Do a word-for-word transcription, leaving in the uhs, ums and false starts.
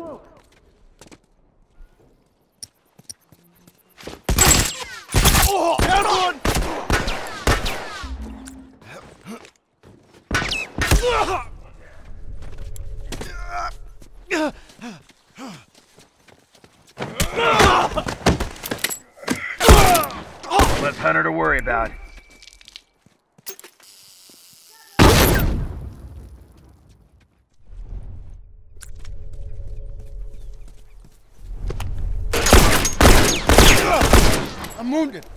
Oh, down one! Less Hunter to worry about. I'm wounded.